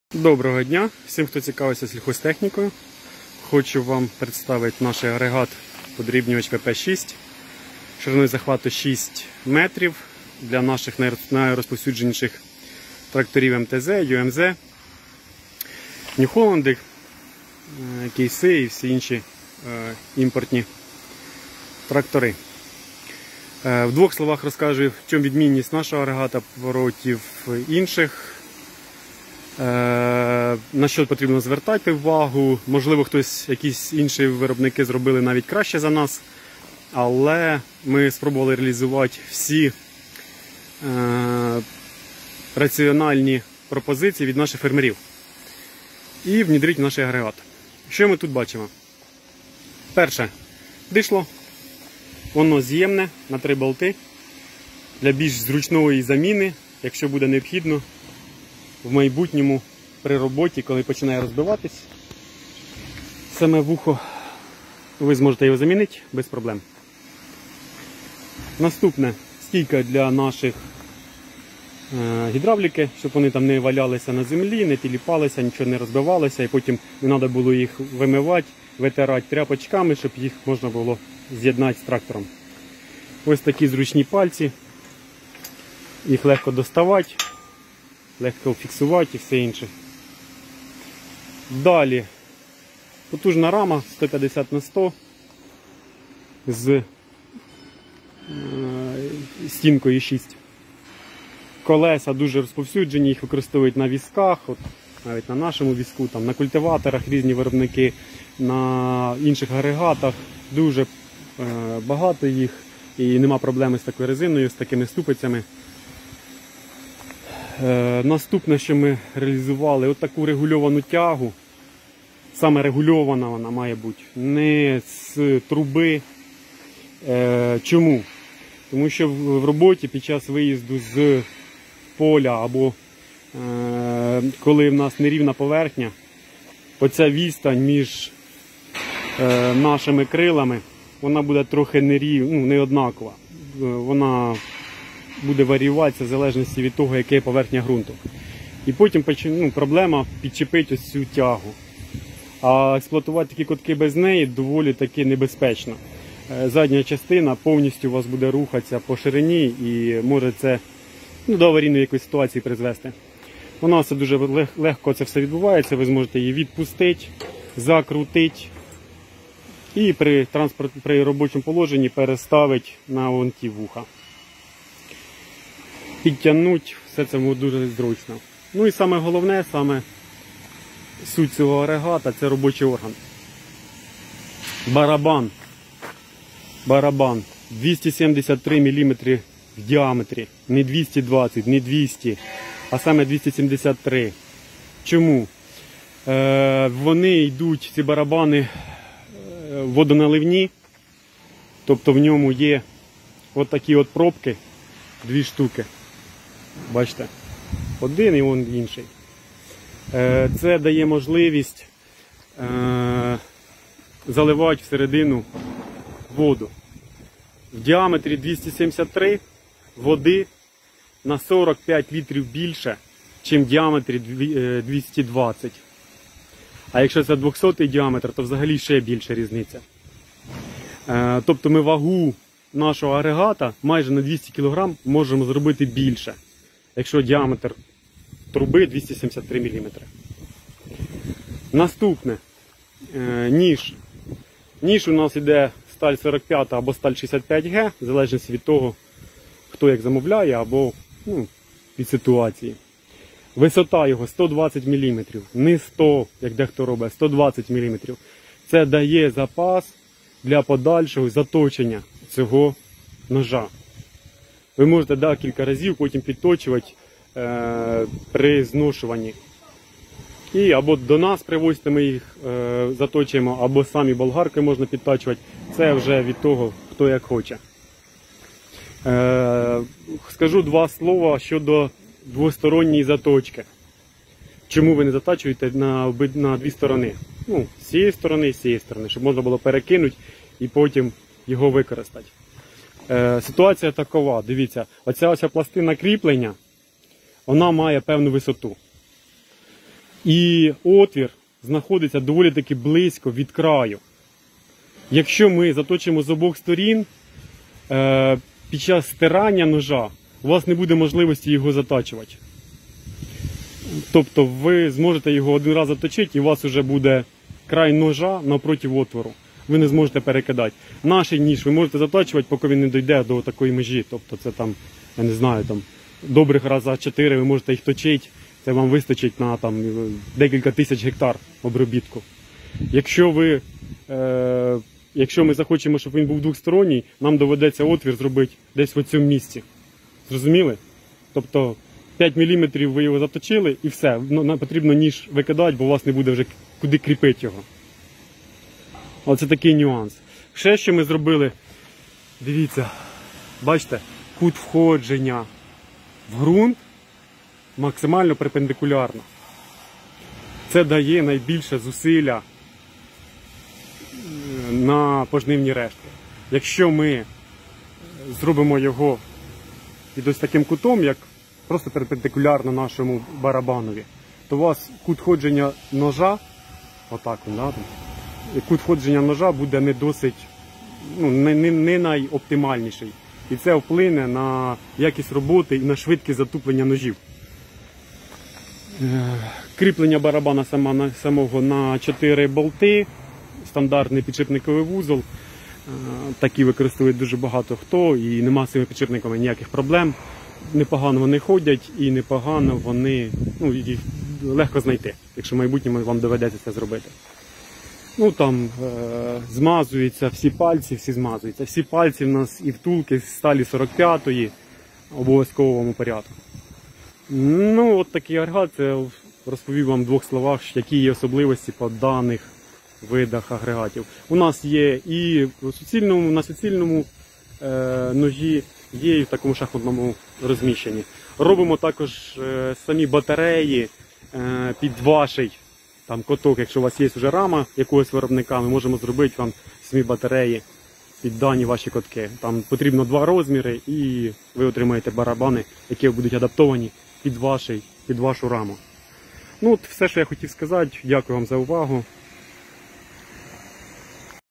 Доброго дня всім, хто цікавиться сільхозтехнікою. Хочу вам представити наш агрегат подрібнювач ВП6 шириною захвату 6 метрів для наших найрозповсюдженіших тракторів МТЗ, ЮМЗ, Нью-Холланди, Кейси і всі інші імпортні трактори. В двох словах розкажу, в чому відмінність нашого агрегата проти інших. На що потрібно звертати увагу. Можливо, якісь інші виробники зробили навіть краще за нас, але ми спробували реалізувати всі раціональні пропозиції від наших фермерів і внедрити в наш агрегат. Що ми тут бачимо? Перше, дишло. Воно з'ємне на 3 болти для більш зручної заміни, якщо буде необхідно в майбутньому при роботі, коли починає розбиватись саме вухо, ви зможете його замінити без проблем. Наступне, стійка для наших гідравліки, щоб вони там не валялися на землі, не тіліпалися, нічого не розбивалося, і потім не треба було їх вимивати, витирати тряпочками, щоб їх можна було з'єднати з трактором. Ось такі зручні пальці, їх легко доставати, легко фіксувати і все інше. Далі потужна рама 150х100 з стінкою 6. Колеса дуже розповсюджені, їх використовують на візках, от навіть на нашому візку, там, на культиваторах різні виробники, на інших агрегатах. Дуже багато їх і нема проблеми з такою резиною, з такими ступицями. Наступне, що ми реалізували, таку регульовану тягу. Саме регульована вона має бути, не з труби. Чому? Тому що в роботі під час виїзду з поля або коли в нас нерівна поверхня, оця відстань між нашими крилами, вона буде трохи неоднакова. Вона буде варіюватися в залежності від того, яка є поверхня ґрунту. І потім проблема підчепити ось цю тягу. А експлуатувати такі котки без неї доволі таки небезпечно. Задня частина повністю у вас буде рухатися по ширині і може це до аварійної якоїсь ситуації призвести. У нас дуже легко це все відбувається, ви зможете її відпустити, закрутити і при робочому положенні переставити на вон ті вуха. Підтягнути, все це дуже зручно. Ну і саме головне, саме суть цього агрегата – це робочий орган. Барабан 273 мм в діаметрі, не 220, не 200, а саме 273. Чому? Вони йдуть, ці барабани, водоналивні, тобто в ньому є от такі от пробки, 2 штуки. Бачите, один і он інший. Це дає можливість заливати всередину воду. В діаметрі 273 води на 45 літрів більше, ніж в діаметрі 220. А якщо це 200-й діаметр, то взагалі ще більша різниця. Тобто ми вагу нашого агрегата майже на 200 кг можемо зробити більше, якщо діаметр труби 273 мм. Наступне, ніж. Ніж у нас йде сталь 45 або сталь 65Г, в залежності від того, хто як замовляє, або від ситуації. Висота його 120 мм, не 100, як дехто робить, 120 мм. Це дає запас для подальшого заточення цього ножа. Ви можете декілька разів потім підточувати при зношуванні. І або до нас привозьте, ми їх заточуємо, або самі болгарки можна підтачувати. Це вже від того, хто як хоче. Скажу 2 слова щодо двосторонньої заточки. Чому ви не затачуєте на 2 сторони? З цієї сторони і з цієї сторони, щоб можна було перекинути і потім його використати. Ситуація такова, дивіться, оця пластина кріплення, вона має певну висоту. І отвір знаходиться доволі таки близько від краю. Якщо ми заточимо з обох сторін, під час стирання ножа у вас не буде можливості його затачувати. Тобто ви зможете його один раз заточити і у вас вже буде край ножа навпроти отвору. Ви не зможете перекидати. Наш ніж ви можете затачувати, поки він не дійде до такої межі. Тобто це там, я не знаю, там добрих раза 4 ви можете їх точити. Це вам вистачить на там, декілька тисяч гектар обробітку. Якщо ми захочемо, щоб він був двосторонній, нам доведеться отвір зробити десь в цьому місці. Зрозуміли? Тобто 5 мм ви його заточили і все. Потрібно ніж викидати, бо у вас не буде вже куди кріпити його. Оце такий нюанс. Ще що ми зробили, дивіться, бачите, кут входження в ґрунт максимально перпендикулярно. Це дає найбільше зусилля на пожнивні рештки. Якщо ми зробимо його під ось таким кутом, як просто перпендикулярно нашому барабанові, то у вас кут входження ножа, отак він, да, кут входження ножа буде не досить, не найоптимальніший. І це вплине на якість роботи і на швидкість затуплення ножів. Кріплення барабана самого на 4 болти, стандартний підшипниковий вузол. Такі використовують дуже багато хто і нема з цими підшипниками ніяких проблем. Непогано вони ходять і непогано вони, їх легко знайти, якщо в майбутньому вам доведеться це зробити. Там змазуються всі пальці, змазуються. Всі пальці в нас і втулки з сталі 45-ї в обов'язковому порядку. От такий агрегат, це розповів вам в 2 словах, які є особливості по даних видах агрегатів. У нас є і на суцільному ножі, є і в такому шахматному розміщенні. Робимо також самі батареї під ваший коток, якщо у вас є вже рама якогось виробника, ми можемо зробити вам самі батареї під дані ваші котки. Там потрібно 2 розміри і ви отримаєте барабани, які будуть адаптовані під вашу раму. От все, що я хотів сказати. Дякую вам за увагу.